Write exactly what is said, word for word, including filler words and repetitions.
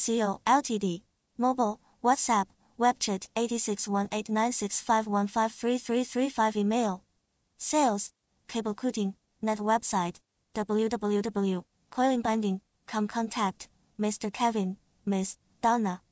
Co. Ltd. Mobile, WhatsApp, WeChat eight six one eight nine six five one five three three three five. Email. Sales, cable cutting, net website, w w w dot coiling binding dot com. Contact, Mister Kevin, Miss Donna.